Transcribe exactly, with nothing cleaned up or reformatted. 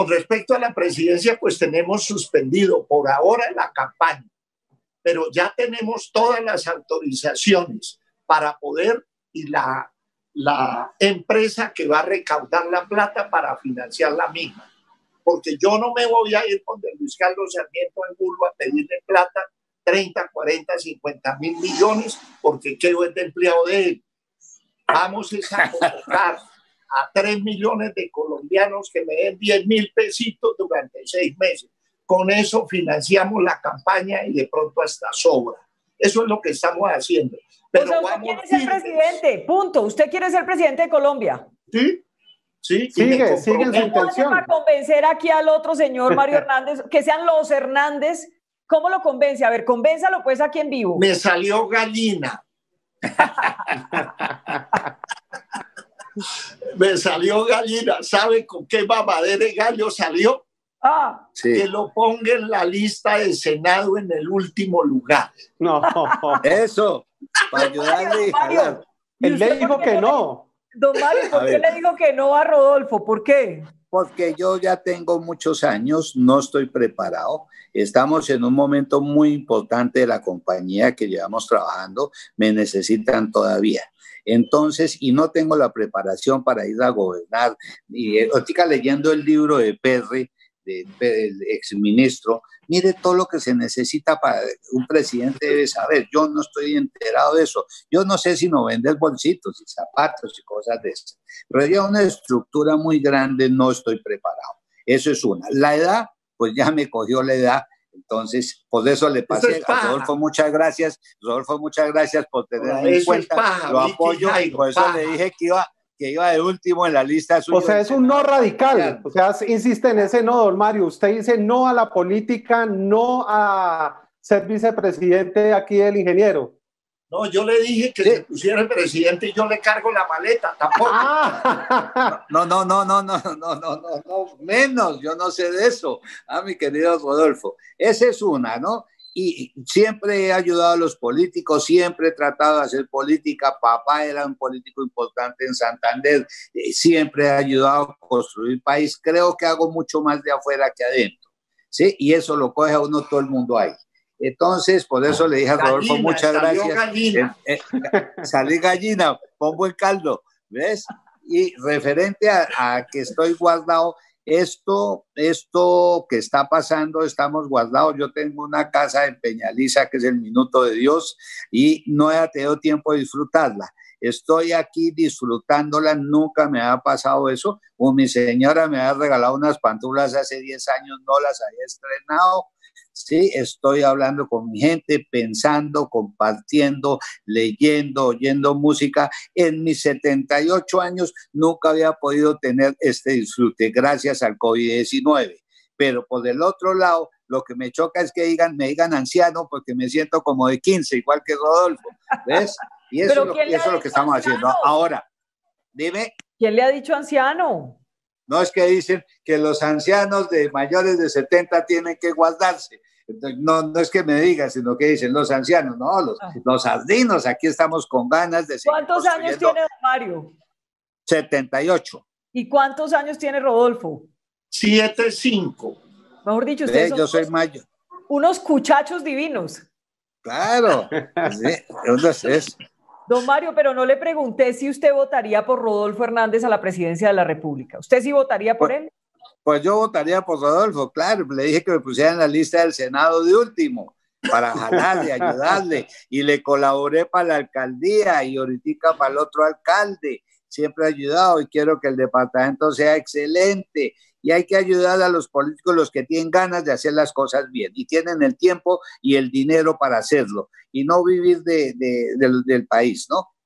Con respecto a la presidencia, pues tenemos suspendido por ahora la campaña, pero ya tenemos todas las autorizaciones para poder y la, la empresa que va a recaudar la plata para financiar la misma. Porque yo no me voy a ir con Luis Carlos Sarmiento Angulo a pedirle plata, treinta, cuarenta, cincuenta mil millones, porque quedo de empleado de él. Vamos a convocar a tres millones de colombianos que me den diez mil pesitos durante seis meses. Con eso financiamos la campaña y de pronto hasta sobra. Eso es lo que estamos haciendo. Pero o sea, usted quiere ser presidente, punto. Usted quiere ser presidente de Colombia. Sí, sí. Sigue, sigue en su intención. Para convencer aquí al otro señor Mario Hernández, que sean los Hernández, ¿cómo lo convence? A ver, convénzalo pues aquí en vivo. Me salió gallina. Me salió gallina. ¿Sabe con qué mamadera de gallo salió? Ah, sí. Que lo ponga en la lista del Senado en el último lugar. No. Eso, para ayudarle. Mario, él le dijo que no. Don Mario, ¿por qué le dijo que no a Rodolfo? ¿Por qué? Porque yo ya tengo muchos años, no estoy preparado. Estamos en un momento muy importante de la compañía que llevamos trabajando. Me necesitan todavía. Entonces, y no tengo la preparación para ir a gobernar. Y ahorita leyendo el libro de Perry, del de, de exministro, mire todo lo que se necesita para un presidente debe saber. Yo no estoy enterado de eso. Yo no sé si no vender bolsitos y zapatos y cosas de esas. Pero ya una estructura muy grande no estoy preparado. Eso es una. La edad, pues ya me cogió la edad. Entonces, por eso le pasé a Rodolfo, muchas gracias. Rodolfo, muchas gracias por tenerme en cuenta. Paja, lo apoyo y por eso paja. le dije que iba, que iba de último en la lista suya. O sea, es un no radical. O sea, insiste en ese no, don Mario. Usted dice no a la política, no a ser vicepresidente aquí del ingeniero. No, yo le dije que sí. Se pusiera el presidente y yo le cargo la maleta, tampoco. Ah. No, no, no, no, no, no, no, no, no, menos, yo no sé de eso, a mi querido Rodolfo. Esa es una, ¿no? Y siempre he ayudado a los políticos, siempre he tratado de hacer política. Papá era un político importante en Santander, siempre he ayudado a construir país. Creo que hago mucho más de afuera que adentro, ¿sí? Y eso lo coge a uno todo el mundo ahí. Entonces, por eso le dije a Rodolfo, gallina, muchas gracias. Gallina. Eh, eh, salí gallina, pongo el caldo, ¿ves? Y referente a, a que estoy guardado, esto, esto que está pasando, estamos guardados. Yo tengo una casa en Peñaliza, que es el Minuto de Dios, y no he tenido tiempo de disfrutarla. Estoy aquí disfrutándola, nunca me ha pasado eso. O mi señora me ha regalado unas pantuflas hace diez años, no las había estrenado. Sí, estoy hablando con mi gente, pensando, compartiendo, leyendo, oyendo música. En mis setenta y ocho años nunca había podido tener este disfrute gracias al COVID diecinueve. Pero por el otro lado, lo que me choca es que digan, me digan anciano porque me siento como de quince, igual que Rodolfo, ¿ves? Y eso, es lo, eso es lo que estamos anciano? haciendo. Ahora, dime. ¿Quién le ha dicho anciano? No, es que dicen que los ancianos de mayores de setenta tienen que guardarse. Entonces, no, no es que me digan, sino que dicen los ancianos, no, los, ah. los sardinos, aquí estamos con ganas de seguir. ¿Cuántos años tiene don Mario? setenta y ocho. ¿Y cuántos años tiene Rodolfo? siete cinco. Mejor dicho, ustedes son yo soy unos, mayo. unos cuchachos divinos. Claro, sí, entonces... Don Mario, pero no le pregunté si usted votaría por Rodolfo Hernández a la presidencia de la República. ¿Usted sí votaría por pues, él? Pues yo votaría por Rodolfo, claro. Le dije que me pusiera en la lista del Senado de último para jalarle, ayudarle. Y le colaboré para la alcaldía y ahorita para el otro alcalde. Siempre he ayudado y quiero que el departamento sea excelente. Y hay que ayudar a los políticos, los que tienen ganas de hacer las cosas bien y tienen el tiempo y el dinero para hacerlo y no vivir de, de, de, del país, ¿no?